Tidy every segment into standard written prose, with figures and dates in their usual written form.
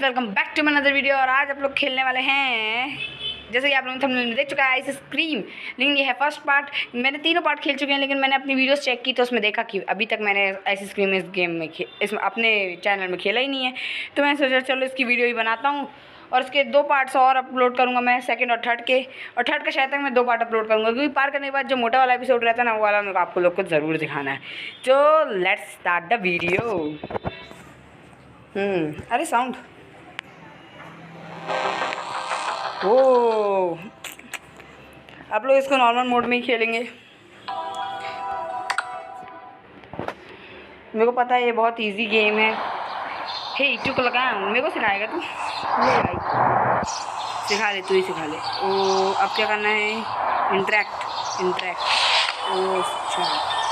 Welcome back to my another video. और आज आप लोग खेलने वाले हैं, जैसे कि आप लोगों ने थंबनेल में देख चुका है, आइसक्रीम। लेकिन ये है फर्स्ट पार्ट। मैंने तीनों पार्ट खेल चुके हैं, लेकिन मैंने अपनी वीडियोस चेक की तो उसमें देखा कि अभी तक मैंने आइसक्रीम इस गेम में इसमें अपने चैनल में खेला ही नहीं है। तो मैंने सोचा चलो इसकी वीडियो ही बनाता हूँ और इसके 2 पार्ट्स और अपलोड करूँगा मैं, सेकंड और थर्ड के। और थर्ड का शायद तक मैं 2 पार्ट अपलोड करूँगा, क्योंकि पार करने के बाद जो मोटा वाला एपिसोड रहता है ना, वो वाला मेरे को आपको लोग को ज़रूर दिखाना है। तो लेट्स स्टार्ट द वीडियो। अरे साउंड ओ, आप लोग इसको नॉर्मल मोड में ही खेलेंगे। मेरे को पता है ये बहुत इजी गेम है। हे इट्टू को लगाया, मेरे को सिखाएगा तू? सिखा ले, तू ही सिखा ले। ओ अब क्या करना है? इंटरेक्ट। ओ अच्छा,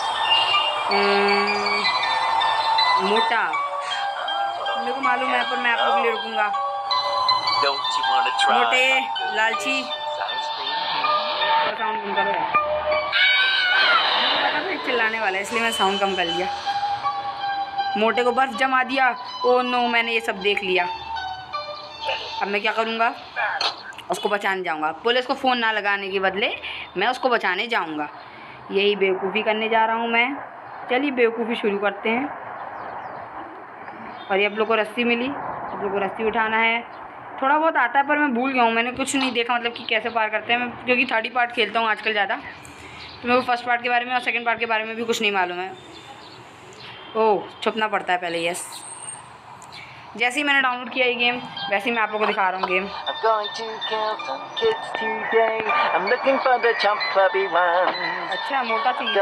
मोटा मेरे को मालूम है, पर मैं आप लोग के लिए रुकूंगा। मोटे लालची, साउंड कम करो यार। पता था चिल्लाने वाला है, इसलिए मैं साउंड कम कर लिया। मोटे को बर्फ जमा दिया। ओ नो, मैंने ये सब देख लिया। अब मैं क्या करूँगा? उसको बचाने जाऊँगा। पुलिस को फ़ोन ना लगाने के बदले मैं उसको बचाने जाऊँगा। यही बेवकूफ़ी करने जा रहा हूँ मैं। चलिए बेवकूफ़ी शुरू करते हैं। और ये आप लोग को रस्सी मिली, आप लोग को रस्सी उठाना है। थोड़ा बहुत आता है पर मैं भूल गया हूँ, मैंने कुछ नहीं देखा, मतलब कि कैसे पार करते हैं। मैं क्योंकि थर्ड ही पार्ट खेलता हूँ आजकल ज़्यादा, तो मेरे को फर्स्ट पार्ट के बारे में और सेकंड पार्ट के बारे में भी कुछ नहीं मालूम है। ओह, छुपना पड़ता है पहले। यस, जैसे ही मैंने डाउनलोड किया ये गेम, वैसे ही मैं आप लोगों को दिखा रहा हूँ गेम। अच्छा, मोटा चाहिए।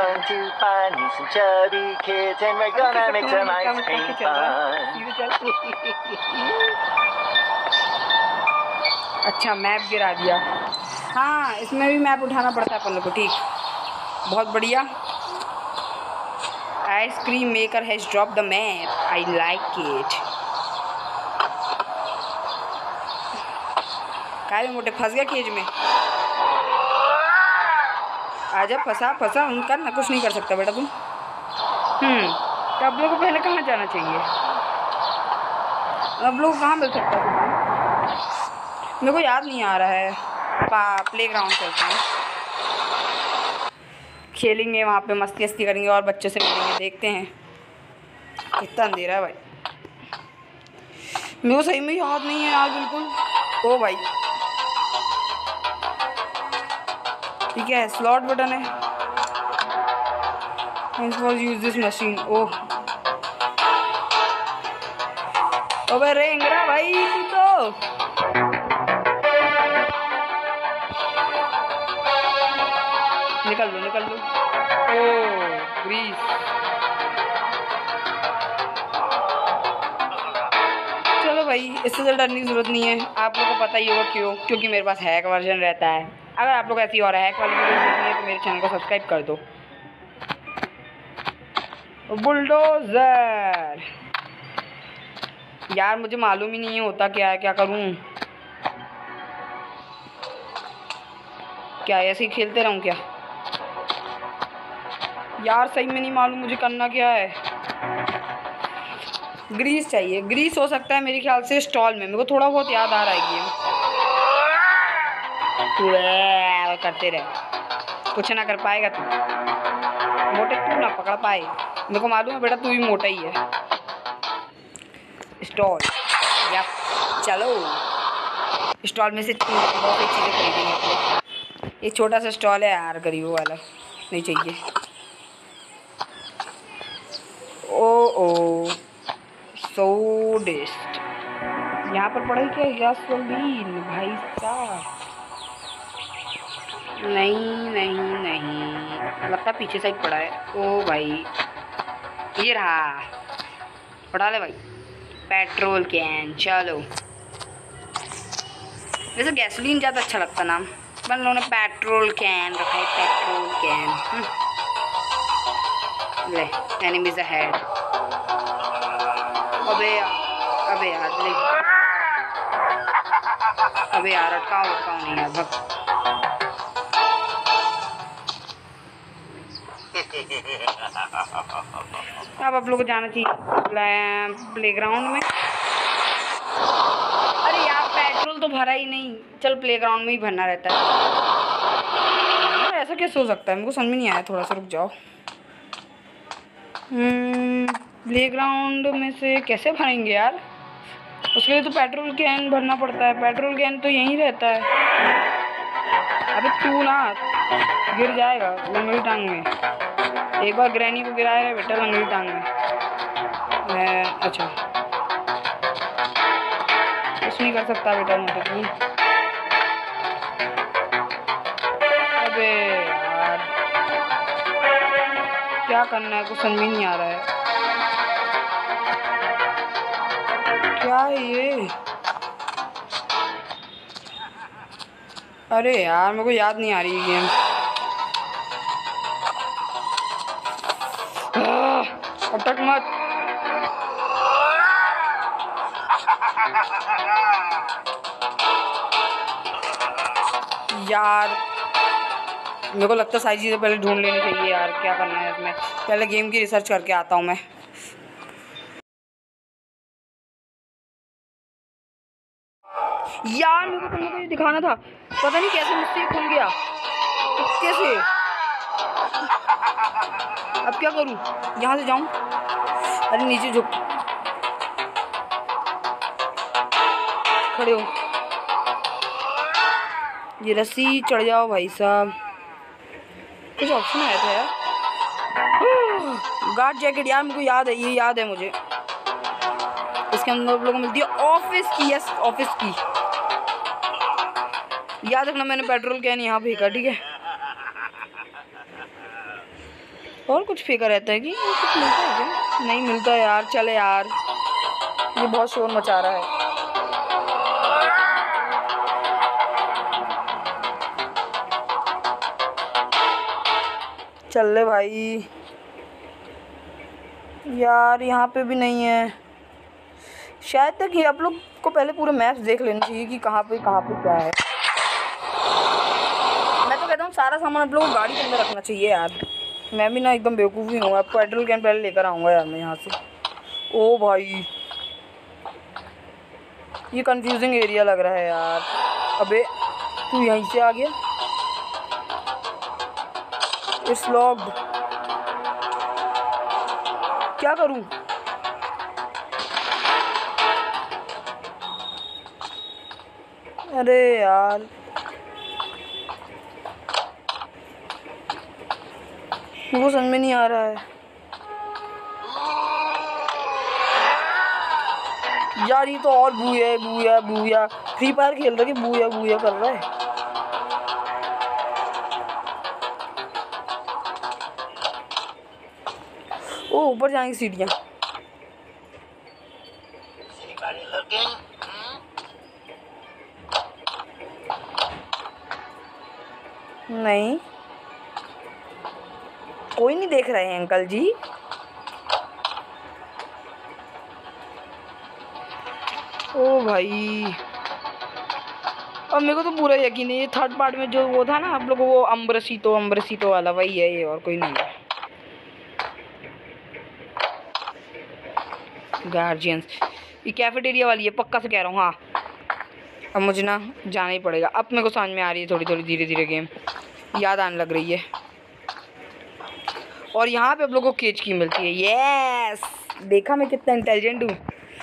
अच्छा, मैप गिरा दिया। हाँ, इसमें भी मैप उठाना पड़ता है अपन लोग को। ठीक, बहुत बढ़िया। Ice cream maker has drop the map, I like it. काहे मोटे फंस गया केज में। आजा, फंसा कर ना, कुछ नहीं कर सकता बेटा तुम। तो आप लोग को पहले कहाँ जाना चाहिए? आप लोग कहाँ मिल सकता है? मेरे को याद नहीं आ रहा है। प्लेग्राउंड चलते हैं, खेलेंगे वहाँ पे, मस्ती करेंगे और बच्चों से मिलेंगे। देखते हैं कितना अंधेरा है भाई। मेरे को सही में याद नहीं है यार बिल्कुल। ओ भाई, ठीक है, स्लॉट बटन है। Use this machine. ओह अबे रेंगरा भाई तू तो। निकल लो। ओह ग्रीस, चलो भाई, इससे ज़्यादा डरने की ज़रूरत नहीं है। आप लोगों को पता ही होगा क्यों, क्योंकि मेरे पास हैक वर्जन रहता है। अगर आप लोग ऐसी और हैक वाली वीडियो देखनी है तो मेरे चैनल को सब्सक्राइब कर दो। बुलडोज़र यार, मुझे मालूम ही नहीं होता क्या है, क्या करूं? क्या ऐसे ही खेलते रहूं क्या यार? सही में नहीं मालूम मुझे करना क्या है। ग्रीस चाहिए, ग्रीस हो सकता है मेरे ख्याल से स्टॉल में। मेरे को थोड़ा बहुत याद आ रहा है गेम। करते रहे, कुछ ना कर पाएगा तू मोटे, तू ना पकड़ पाए। मेरे को मालूम है बेटा, तू भी मोटा ही है। स्टॉल या चलो, स्टॉल में से बहुत सी चीज़ें खरीदेंगे। एक छोटा सा स्टॉल है यार, गरीबों वाला नहीं चाहिए। ओ सोडिस्ट यहाँ पर पड़ा ही क्या? गैसोलीन भाई साहब। नहीं, लगता पीछे साइड पड़ा है। ओ भाई, ये रहा, पड़ा ले भाई, पेट्रोल कैन। चलो, वैसे गैसोलीन ज़्यादा अच्छा लगता नाम, पर उन्होंने पेट्रोल कैन रखा है। पेट्रोल कैन ले, एनिमीज अहेड। अबे यार ले, अबे यार अटकाओ नहीं यार, भग। अब आप लोग को जाना चाहिए प्लेग्राउंड में। तो भरा ही नहीं। चल प्लेग्राउंड में ही भरना रहता है यार, ऐसा कैसे हो सकता है? मेरे को समझ में नहीं आया, थोड़ा सा रुक जाओ। प्लेग्राउंड में से कैसे भरेंगे यार? उसके लिए तो पेट्रोल कैन भरना पड़ता है। पेट्रोल कैन तो यहीं रहता है। अबे तू ना गिर जाएगा लंगड़ी टांग में। एक बार ग्रैनी को गिराया है बेटा लंगड़ी टांग में। अच्छा कुछ नहीं कर सकता बेटा मुझे तू। अबे यार क्या करना है, कुछ समझ में नहीं आ रहा है। क्या है ये? अरे यार मेरे को याद नहीं आ रही है गेम। अटक मत। यार मेरे को लगता है सारी चीज़ें पहले ढूंढ लेनी चाहिए यार। क्या करना है इसमें? पहले गेम की रिसर्च करके आता हूँ मैं। यार मेरे को तुमको ये दिखाना था, पता नहीं कैसे मुझसे ये खुल गया। तो कैसे? अब क्या करूँ? यहाँ से जाऊँ? अरे नीचे झुक, खड़े हो। ये रस्सी चढ़ जाओ भाई साहब। कुछ ऑप्शन आया था यार। गार्ड जैकेट यार मेरे को याद है, ये याद है मुझे। इसके अंदर आप लोगों को मिलती है ऑफिस की। यस ऑफिस की। याद रखना मैंने पेट्रोल कैन यहाँ फेंका, ठीक है? और कुछ फेंका रहता है कि कुछ मिलता है क्या? नहीं मिलता यार। चले यार, ये बहुत शोर मचा रहा है। चल ले भाई। यार यहाँ पे भी नहीं है शायद तक। ये आप लोग को पहले पूरे मैप्स देख लेना चाहिए कि कहाँ पे क्या है। मैं तो कहता हूँ सारा सामान आप लोगों को गाड़ी के अंदर रखना चाहिए यार। मैं भी ना एकदम बेवकूफ़ ही हूँ। आपको पेट्रोल कैन पहले लेकर आऊँगा यार मैं यहाँ से। ओ भाई ये कंफ्यूजिंग एरिया लग रहा है यार। अबे तू यहीं से आ गया। It's locked. क्या करूं? अरे यार वो समझ में नहीं आ रहा है यार। ये तो और booyah booyah booyah free fire खेल रहा है कि बूया बूया कर रहा है। ओ ऊपर जाएंगे सीढ़ियाँ। नहीं कोई नहीं देख रहे हैं अंकल जी। ओ भाई और मेरे को तो पूरा यकीन है ये थर्ड पार्ट में जो वो था ना आप लोगों को, वो अम्ब्रेसितो वाला वही है ये, और कोई नहीं है। गार्जियंस ये कैफेटेरिया वाली है पक्का से कह रहा हूँ। हाँ अब मुझे ना जाना ही पड़ेगा। अब मेरे को समझ में आ रही है थोड़ी थोड़ी धीरे धीरे गेम याद आने लग रही है। और यहाँ पे आप लोगों को केज की मिलती है। यस देखा मैं कितना इंटेलिजेंट हूँ।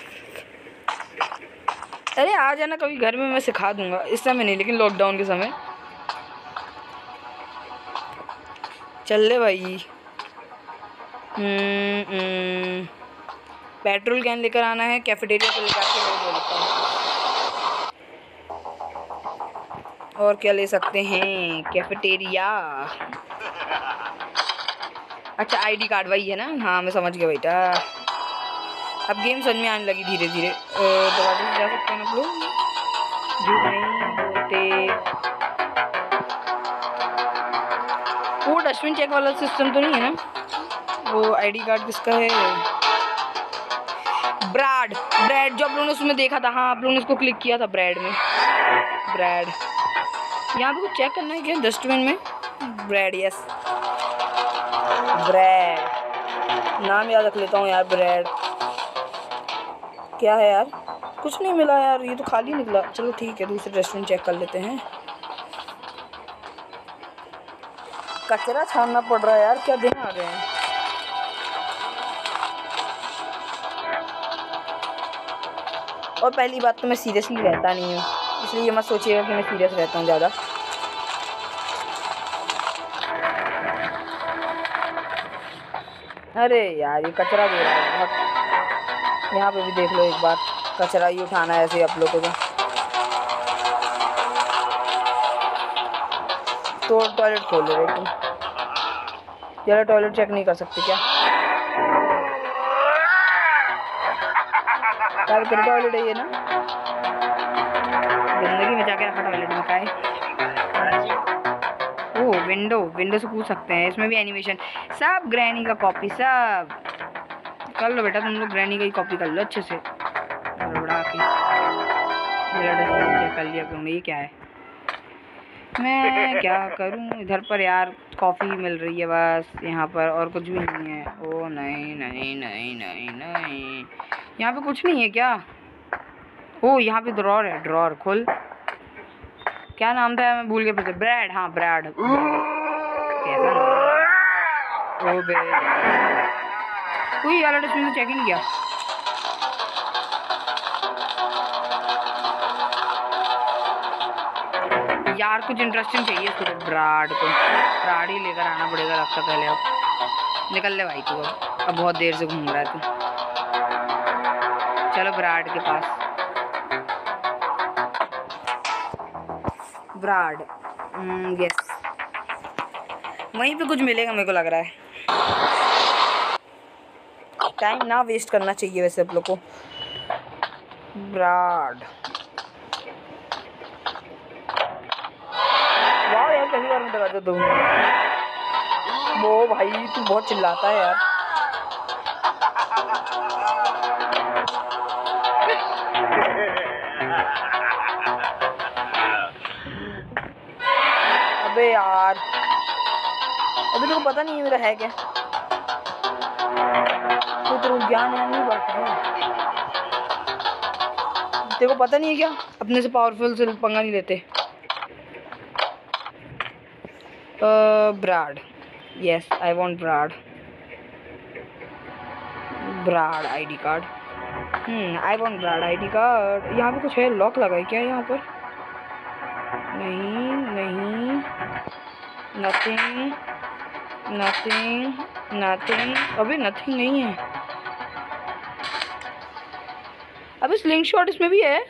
अरे आ जाना कभी घर में, मैं सिखा दूंगा। इस समय नहीं लेकिन लॉकडाउन के समय। चल ले भाई। पेट्रोल कैन लेकर आना है। कैफेटेरिया पे ले जाके ले लेता हूँ। और क्या ले सकते हैं कैफेटेरिया? अच्छा आईडी कार्ड वही है ना? हाँ मैं समझ गया बेटा। अब गेम समझ में आने लगी धीरे धीरे। दरवाजे से जा सकते हैं आप लोग? जो नहीं बोलते। वो डस्टबिन चेक वाला सिस्टम तो नहीं है ना? वो आईडी कार्ड किसका है? ब्रेड जो आप लोगों ने उसमें देखा था। हाँ आप लोगों ने उसको क्लिक किया था ब्रेड में। ब्रेड यहाँ पे कुछ चेक करना है क्या डस्टबिन में? ब्रेड यस ब्रेड नाम याद रख लेता हूँ यार। ब्रेड क्या है यार? कुछ नहीं मिला यार, ये तो खाली निकला। चलो ठीक है, दूसरे रेस्टोरेंट चेक कर लेते हैं। कचरा छानना पड़ रहा है यार, क्या दिन आ गए हैं। और पहली बात तो मैं सीरियसली रहता नहीं हूँ, इसलिए ये मत सोचिएगा कि मैं सीरियस रहता हूँ ज़्यादा। अरे यार, ये कचरा दे रहा है बहुत। यहाँ पे भी देख लो एक बार, कचरा ही उठाना है ऐसे आप लोगों को। तो टॉयलेट खोल ले रहे तुम, ज़रा टॉयलेट चेक नहीं कर सकते क्या? यार तेरा टॉयलेट है ये ना, जिंदगी में जाके रखा टॉयलेट में। का है ओह, विंडो से पूछ सकते हैं। इसमें भी एनिमेशन सब ग्रैनी का कॉपी सब कर लो बेटा, तुम लोग ग्रैनी का ही कॉपी कर लो अच्छे से बड़ा के। चेक कर लिया तुमने, ये क्या है? मैं क्या करूं इधर पर यार, कॉफ़ी मिल रही है बस यहाँ पर, और कुछ भी नहीं है। ओ नहीं नहीं नहीं नहीं नहीं, यहाँ पे कुछ नहीं है क्या? ओ यहाँ पे ड्रॉर है, ड्रॉर खोल। क्या नाम था, मैं भूल गया फिर से। ब्रैड, हाँ ब्रैड। कैसा नाम? ओ बे कोई यार, इसमें चेक ही नहीं किया। यार कुछ इंटरेस्टिंग चाहिए इसको तो। ब्राड ही लेकर आना पड़ेगा लगता पहले। अब निकल ले भाई तू, अब बहुत देर से घूम रहा है तू। चलो ब्राड के पास। ब्राड, यस, वहीं पे कुछ मिलेगा मेरे को लग रहा है। टाइम ना वेस्ट करना चाहिए वैसे आप लोग को। ब्राड, वाह यार, पहली बार में दरवाजा दूँ। वो भाई तू बहुत चिल्लाता है यार। अबे यार, अभी तेरे को पता नहीं है मेरा है क्या? तो तेरे को ज्ञान यान नहीं बांटता है? तेरे को पता नहीं है क्या? अपने से पावरफुल से पंगा नहीं लेते। Brad, yes I want Brad. Brad ID card, I want Brad ID card. यहाँ पे कुछ है, लॉक लगा है क्या यहाँ पर? नहीं नहीं, नथिंग नथिंग नथिंग, अभी नथिंग नहीं है। अभी स्लिंग शॉट इसमें भी है।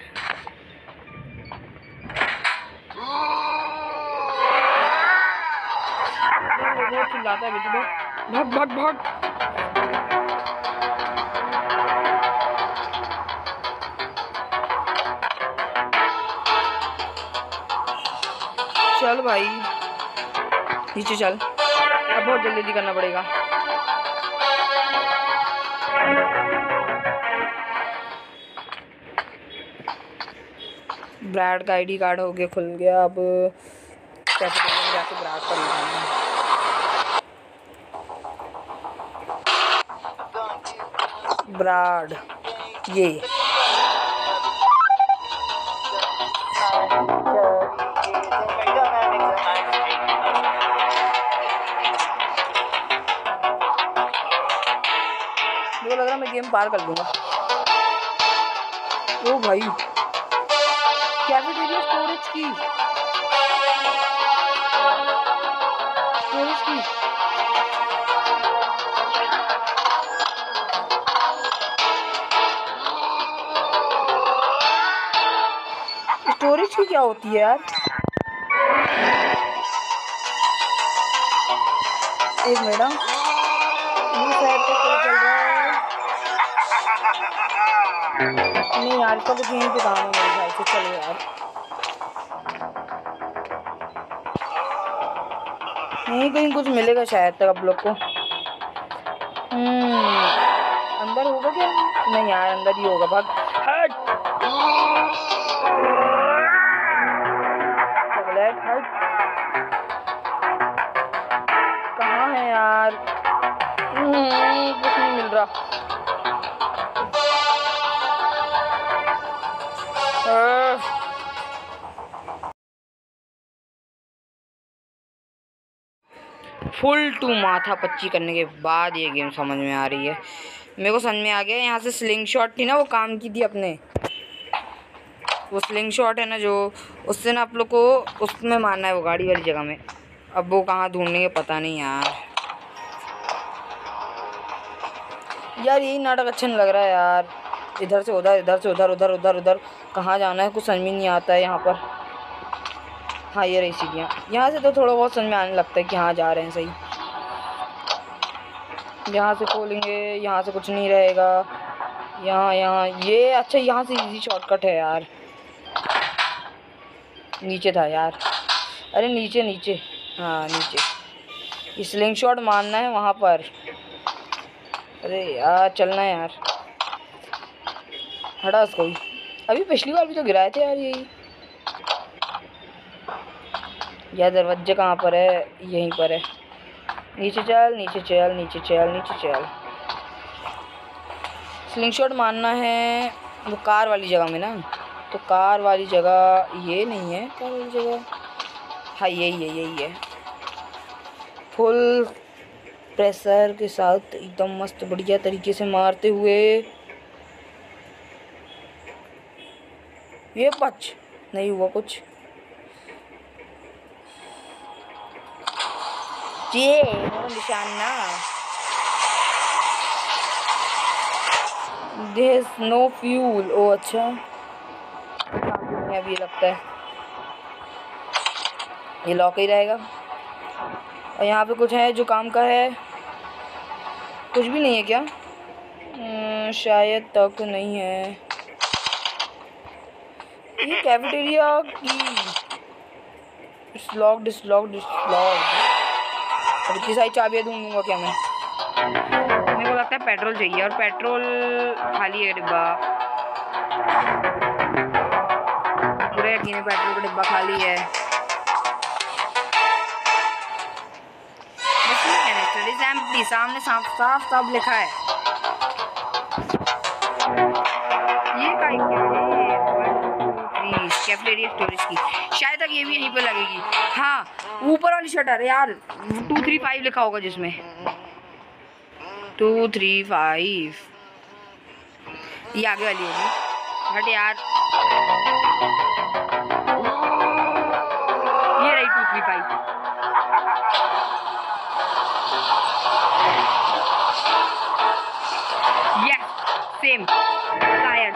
बहुत चिल्लाता है बेटी, भाग भाग भाग। चल भाई नीचे चल, अब बहुत जल्दी करना पड़ेगा। ब्राड का आईडी कार्ड हो गया, खुल गया। अब कैफेटेरिया में जाके ब्राड पर लगाना है। ब्राड, ये मुझे लग रहा है मैं गेम पार कर दूंगा। ओ भाई, कैफेटेरिया स्टोरेज की स्टोरेज की क्या होती है यार? एक मिनट, चल रहा है। नहीं यार, इसका कुछ यहीं पे काम है मेरे ख्याल से। चलो यार, यहीं कहीं कुछ मिलेगा शायद तक आप लोग को। अंदर होगा क्या? नहीं यार, अंदर ही होगा। भाग, हट चॉकलेट, हट। कहाँ है यार? कुछ नहीं मिल रहा। फुल टू माथा पच्ची करने के बाद ये गेम समझ में आ रही है मेरे को। समझ में आ गया। यहाँ से स्लिंग शॉट थी ना, वो काम की थी अपने। वो स्लिंग शॉट है ना जो, उससे ना आप लोग को उसमें मारना है, वो गाड़ी वाली जगह में। अब वो कहाँ ढूंढने पता नहीं यार। यही नाटक अच्छा नहीं लग रहा है यार। इधर से उधर, इधर से उधर, उधर उधर उधर, कहाँ जाना है कुछ समझ में नहीं आता है यहाँ पर। हाँ ये रही सीढ़ियाँ। यहाँ से तो थोड़ा बहुत समझ में आने लगता है कि हाँ जा रहे हैं सही। यहाँ से खोलेंगे, यहाँ से कुछ नहीं रहेगा। यहाँ ये अच्छा, यहाँ से इजी शॉर्टकट है यार। नीचे था यार, अरे नीचे नीचे, हाँ नीचे। स्लिंग शॉट मारना है वहाँ पर। अरे यार चलना है यार, हटा उसको भी। अभी पिछली बार भी तो गिराए थे यार यही। यह दरवाजे कहाँ पर है? यहीं पर है। नीचे चल, नीचे चल, नीचे चल, नीचे चल। स्लिंग शॉट मारना है वो कार वाली जगह में ना, तो कार वाली जगह ये नहीं है। कार वाली जगह हाँ यही है, यही है। फुल प्रेशर के साथ एकदम मस्त बढ़िया तरीके से मारते हुए। ये पच नहीं हुआ कुछ। ये निशाना। There's no fuel। ओ अच्छा, अभी लगता है ये लॉक ही रहेगा। और यहाँ पे कुछ है जो काम का है? कुछ भी नहीं है क्या? शायद तक नहीं है। ये कैफेटेरिया की लॉक्ड, लॉक्ड, लॉक्ड। और इतनी सारी चाबियाँ ढूंढूंगा क्या मैं? मेरे को लगता है पेट्रोल चाहिए, और पेट्रोल खाली है डिब्बा। पूरे यकीन है पेट्रोल का डिब्बा खाली है। एम्प्टी, सामने साफ साफ साफ लिखा है। ये कैफेटेरिया स्टोरेज की, शायद तक ये भी यहीं पे लगेगी। हाँ ऊपर वाली शटर यार, 235 लिखा होगा जिसमें 235। ये आगे वाली होगी। हट यार, ये रही 235। Yes same tyre.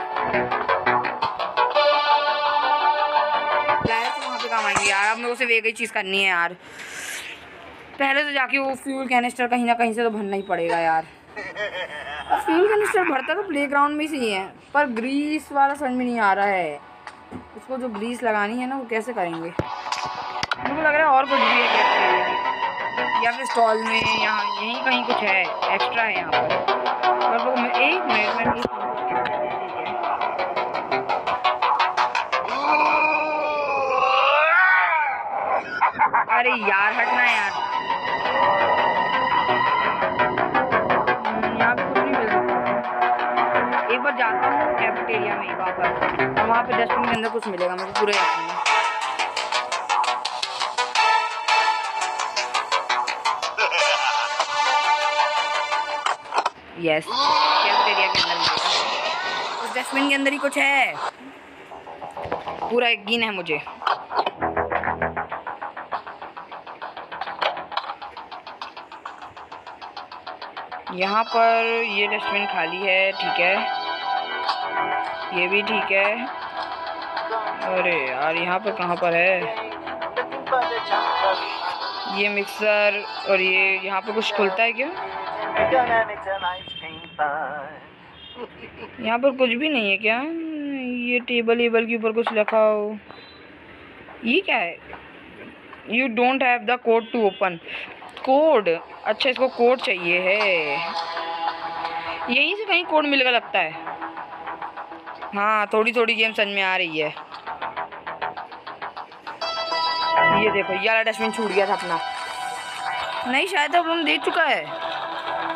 वहाँ पे काम आएंगे यार। अब मेरे को सिर्फ एक ही चीज़ करनी है यार। पहले तो जाके वो फ्यूल कैनिस्टर कहीं ना कहीं से तो भरना ही पड़ेगा यार। और फ्यूल कैनिस्टर भरता तो प्लेग्राउंड में ही है, पर ग्रीस वाला समझ में नहीं आ रहा है। उसको जो ग्रीस लगानी है ना, वो कैसे करेंगे? मेरे को लग रहा है और कुछ भी है कैफेटेरिया या फिर स्टॉल में, यहाँ यहीं कहीं कुछ है एक्स्ट्रा है यहाँ पर। और एक मिनट में अरे यार हटना यार, यहाँ पे कुछ नहीं मिल सकता। एक बार जाता हूँ कैफेटेरिया में वापस, और वहाँ पे डस्टबिन के अंदर कुछ मिलेगा, मुझे पूरा यकीन है। यस कैफेटेरिया के अंदर मिलेगा, उस डस्टबिन के अंदर ही कुछ है, पूरा यकीन है मुझे। यहाँ पर ये डस्टबिन खाली है, ठीक है, ये भी ठीक है। अरे यार यहाँ पर कहाँ पर है ये मिक्सर? और ये यहाँ पर कुछ खुलता है क्या? यहाँ पर कुछ भी नहीं है क्या? ये टेबल के ऊपर कुछ लिखा हो, ये क्या है? You don't have the code to open. Code? अच्छा इसको कोड चाहिए है, यहीं से कहीं कोड मिलेगा लगता है। हाँ थोड़ी थोड़ी गेम समझ में आ रही है। ये देखो ये वाला डस्टबिन छूट गया था अपना। नहीं शायद अब हम देख चुका है।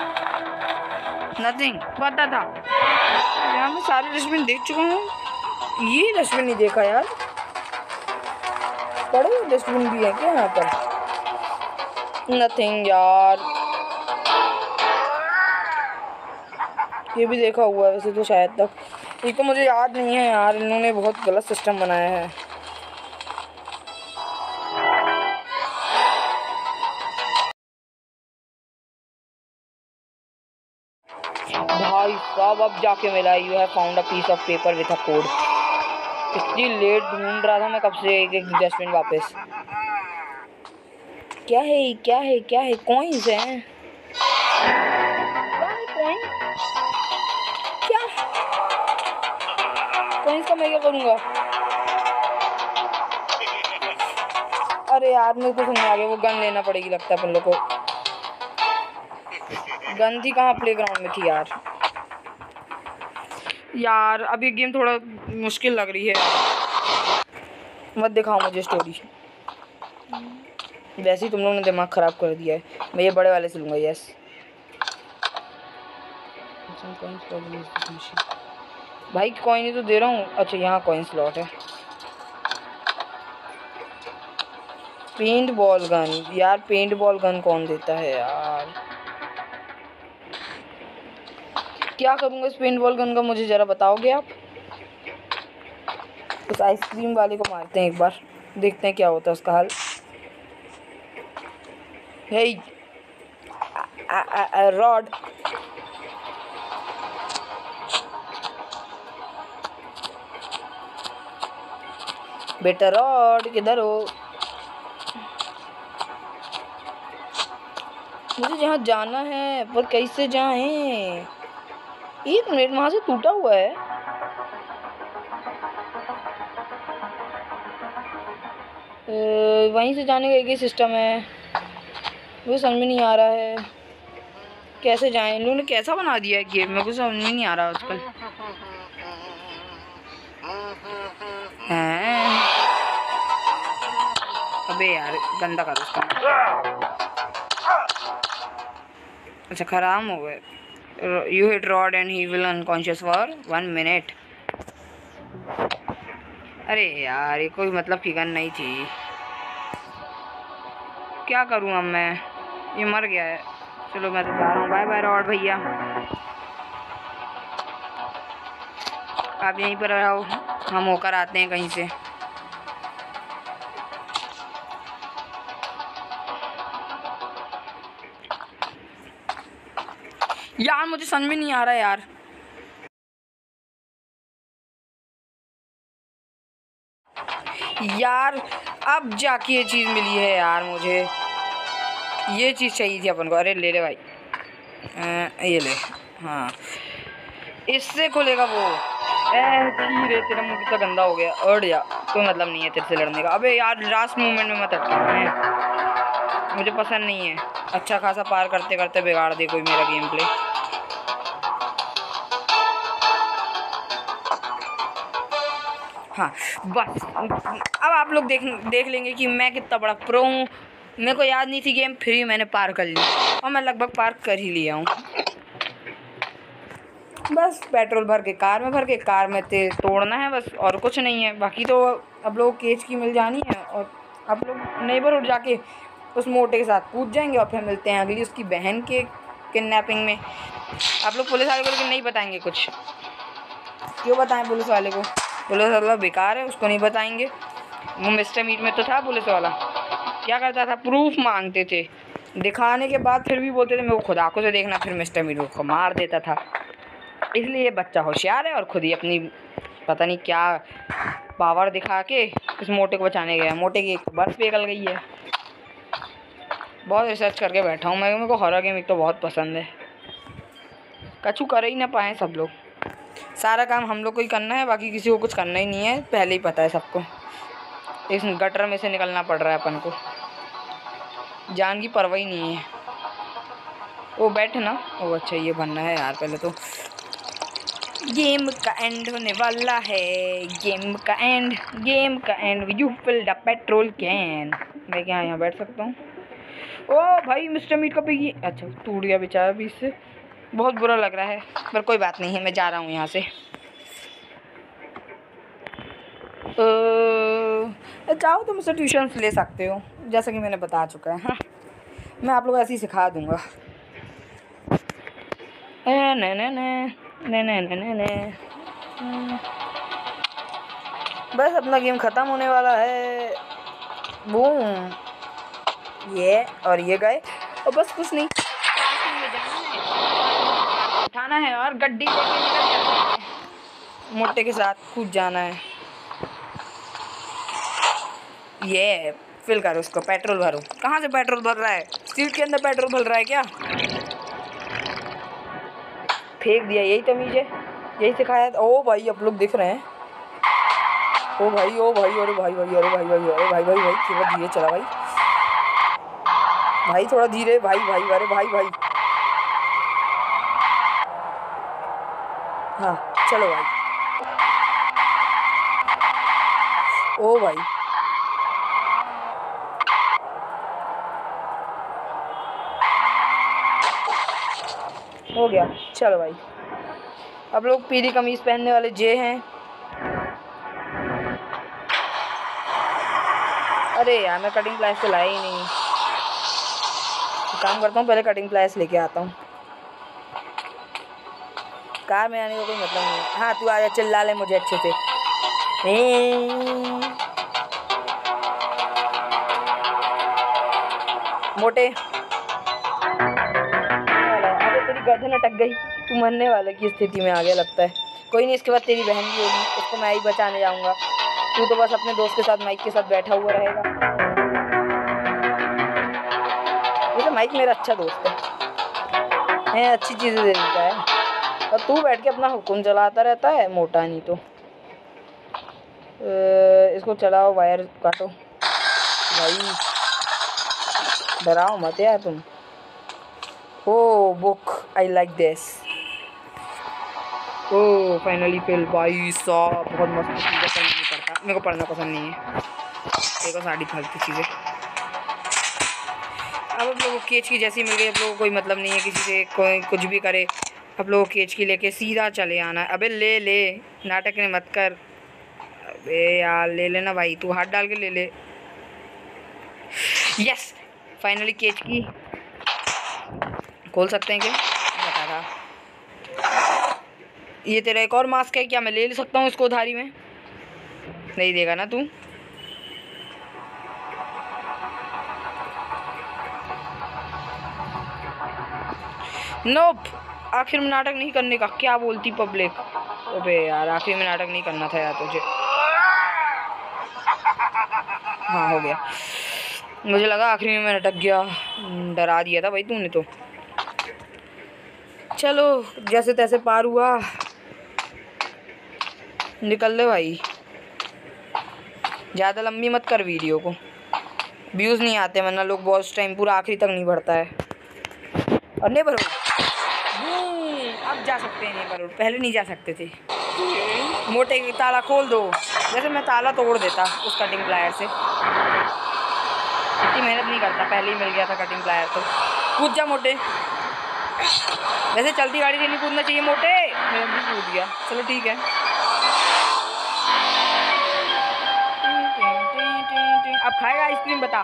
नथिंग पता था, यहाँ मैं सारे डस्टबिन देख चुका हूँ। ये डस्टबिन नहीं देखा यार, बड़े डस्टबिन भी है क्या यहाँ पर? नथिंग यार, ये भी देखा हुआ है वैसे तो शायद तक, ये तो मुझे याद नहीं है यार, इन्होंने बहुत गलत सिस्टम बनाया है। भाई साहब अब जाके मिला, you have found a piece of paper with a code. इतनी लेट ढूंढ रहा था मैं कब से एक डस्टबिन वापस। क्या है क्या है क्या है? कॉइन्स हैं। क्या कॉइन्स का मैं क्या करूँगा? अरे यार मेरे को समझ आ गया, वो गन लेना पड़ेगी लगता है अपन लोग को। गन थी कहाँ? प्लेग्राउंड में थी यार। यार अब ये गेम थोड़ा मुश्किल लग रही है यार। मत दिखाओ मुझे स्टोरी, वैसे ही तुम लोगों ने दिमाग ख़राब कर दिया है। मैं ये बड़े वाले से लूँगा। यस भाई कॉइन ही तो दे रहा हूँ। अच्छा यहाँ कॉइन स्लॉट है। पेंट बॉल गन यार, पेंट बॉल गन कौन देता है यार? क्या करूँगा इस पेंट बॉल गन का, मुझे ज़रा बताओगे आप? उस आइसक्रीम वाले को मारते हैं एक बार, देखते हैं क्या होता है उसका हाल। हे रॉड, बेटा रॉड किधर हो? मुझे जहाँ जाना है पर कैसे जाएं? एक मिनट, वहाँ से टूटा हुआ है। वहीं से जाने का एक ही सिस्टम है, मुझे समझ में नहीं आ रहा है कैसे जाएं। इन लोगों ने कैसा बना दिया है गेम, मेरे को समझ में नहीं आ रहा आजकल। अबे यार गंदा कर उसका। अच्छा खराब हो गए। You hit Rod and he will unconscious for 1 minute. अरे यार ये कोई मतलब की गन नहीं थी। क्या करूँ अब मैं, ये मर गया है। चलो मैं तो जा रहा हूँ, बाय बाय रॉड भैया, आप यहीं पर रहो, हम होकर आते हैं कहीं से। यार मुझे समझ में नहीं आ रहा यार। यार अब जाके ये चीज़ मिली है यार, मुझे ये चीज़ चाहिए थी अपन को। अरे ले ले भाई, ये ले। हाँ इससे खुलेगा वो। रे तेरा मुंह कितना गंदा हो गया। अड़ जा, कोई मतलब नहीं है तेरे से लड़ने का। अबे यार लास्ट मोमेंट में मत अटका, मुझे पसंद नहीं है। अच्छा खासा पार करते करते बिगाड़ दे कोई मेरा गेम प्ले। हाँ बस अब आप लोग देख लेंगे कि मैं कितना बड़ा प्रो हूँ। मेरे को याद नहीं थी गेम, फिर भी मैंने पार कर ली और मैं लगभग पार कर ही लिया हूँ। बस पेट्रोल भर के कार में तोड़ना है बस, और कुछ नहीं है। बाकी तो अब लोग केज की मिल जानी है और अब लोग नेबरहुड जाके उस मोटे के साथ कूद जाएंगे और फिर मिलते हैं अगली उसकी बहन के किडनैपिंग में। आप लोग पुलिस वाले को लेकिन नहीं बताएंगे कुछ। क्यों बताएं पुलिस वाले को? पुलिस वाला बेकार है, उसको नहीं बताएंगे। वो मिस्टर मीट में तो था पुलिस वाला, क्या करता था, प्रूफ मांगते थे, दिखाने के बाद फिर भी बोलते थे मेरे को खुद आंखों से देखना, फिर मिस्टर मीट को मार देता था। इसलिए बच्चा होशियार है और खुद ही अपनी पता नहीं क्या पावर दिखा के इस मोटे को बचाने गया। मोटे की बर्फ पिघल गई है। बहुत रिसर्च करके बैठा हूँ मैं, मेरे को हॉरर गेम एक तो बहुत पसंद है। कछु कर ही ना पाए सब लोग, सारा काम हम लोग को ही करना है, बाकी किसी को कुछ करना ही नहीं है, पहले ही पता है सबको। इस गटर में से निकलना पड़ रहा है अपन को, जान की परवाह ही नहीं है। वो बैठ ना, वो अच्छा ये बनना है यार। पहले तो गेम का एंड होने वाला है, गेम का end you fill the petrol can. मैं क्या यहाँ बैठ सकता हूँ? ओ भाई मिस्टर मीट का पिगी, अच्छा टूट गया बेचारा भी, इससे बहुत बुरा लग रहा है, पर कोई बात नहीं है, मैं जा रहा हूँ यहाँ से। चाहो तो मुझसे ट्यूशन ले सकते हो, जैसा कि मैंने बता चुका है। हाँ, मैं आप लोग ऐसे ही सिखा दूँगा। बस अपना गेम ख़त्म होने वाला है। बूम, ये और ये गए, और बस कुछ नहीं, पार्किंग में जाना है, उठाना है और गड्डी लेके निकल जाना है। मोटे के साथ कूद जाना है। ये फिल करो उसको, पेट्रोल भरो। कहाँ से पेट्रोल भर रहा है? सीट के अंदर पेट्रोल भर रहा है क्या? फेंक दिया, यही तमीज़ है, यही सिखाया। ओ भाई आप लोग दिख रहे हैं? ओ भाई, ओ भाई, अरे भाई भाई, अरे भाई भाई, अरे भाई भाई भाई, थोड़ा धीरे चला भाई, भाई थोड़ा धीरे भाई भाई, अरे भाई भाई। हाँ चलो भाई। ओ भाई, हो गया। चलो भाई, अब लोग पीली कमीज पहनने वाले जे हैं। अरे यार, मैं कटिंग प्लास तो लाया ही नहीं। काम करता हूँ, पहले कटिंग प्लास लेके आता हूँ। कार में आने का कोई मतलब नहीं है। हाँ तू आजा, चिल्ला ले मुझे अच्छे से। मोटे, अरे तेरी गर्दन अटक गई, तू मरने वाले की स्थिति में आ गया लगता है। कोई नहीं, इसके बाद तेरी बहन भी होगी, उसको मैं ही बचाने जाऊँगा। तू तो बस अपने दोस्त के साथ, माइक के साथ बैठा हुआ रहेगा। वैसे माइक मेरा अच्छा दोस्त है, अच्छी चीज़ें दे देता है, और तू बैठ के अपना हुक्म चलाता रहता है, मोटा नहीं तो। इसको चलाओ, वायर काटो भाई, डराओ मत यार तुम। ओ बुक, आई लाइक दिस। ओ फाइनली फिल भाई साहब, बहुत मस्त चीज़ें। पढ़ना नहीं पड़ता, मेरे को पढ़ना पसंद नहीं है, देखो सारी फालतू चीज़ें। अब आप लोगों को केच की जैसी मिल गई, आप लोगों को कोई मतलब नहीं है किसी से कोई कुछ भी करे। आप लोगों को केच की लेके सीधा चले आना है। अबे ले ले, नाटक ने मत कर। अबे यार ले लेना भाई, तू हाथ डाल के ले ले। यस, फाइनली केच की खोल सकते हैं क्या? बता रहा। ये तेरा एक और मास्क है क्या? मैं ले सकता हूँ इसको उधारी में? नहीं देगा ना तू? नोप, आखिर में नाटक नहीं करने का, क्या बोलती पब्लिक? अबे यार, आखिर में नाटक नहीं करना था यार तुझे। हाँ हो गया, मुझे लगा आखिर में मैं अटक गया, डरा दिया था भाई तूने तो। चलो जैसे तैसे पार हुआ, निकल ले भाई। ज़्यादा लंबी मत कर वीडियो को, व्यूज़ नहीं आते, वरना लोग बहुत टाइम पूरा आखिरी तक नहीं बढ़ता है। और नहीं भरो, अब जा सकते हैं। नहीं भरो, पहले नहीं जा सकते थे। मोटे की ताला खोल दो, जैसे मैं ताला तोड़ देता उस कटिंग प्लायर से। इतनी मेहनत नहीं करता, पहले ही मिल गया था कटिंग प्लायर तो। कूद जा मोटे, वैसे चलती गाड़ी से नहीं कूदना चाहिए मोटे, मैं भी कूद गया। चलो ठीक है, अब खाएगा आइसक्रीम बता।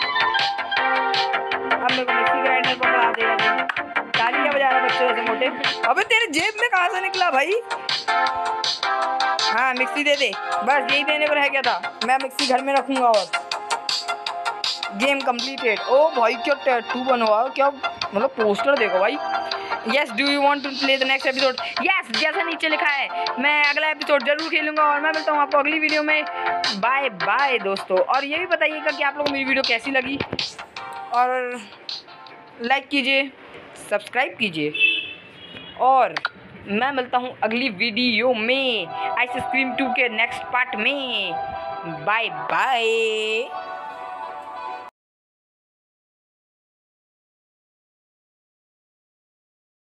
अब मेरे को मिक्सी ग्राइंडर पकड़ा देगा। ताली क्या बजा रहा बच्चे जैसे मोटे? अबे तेरे जेब में कहाँ से निकला भाई? हाँ मिक्सी दे दे, बस यही देने को रह गया था। मैं मिक्सी घर में रखूँगा। और गेम कंप्लीटेड। ओ भाई क्या टैटू बनवा, क्या मतलब पोस्टर देखो भाई। Yes, do you want to play the next episode? Yes, जैसा नीचे लिखा है मैं अगला एपिसोड जरूर खेलूंगा। और मैं मिलता हूँ आपको अगली वीडियो में। बाय बाय दोस्तों। और ये भी बताइएगा कि आप लोगों को मेरी वीडियो कैसी लगी, और लाइक कीजिए, सब्सक्राइब कीजिए, और मैं मिलता हूँ अगली वीडियो में आइसक्रीम 2 के नेक्स्ट पार्ट में। Bye bye.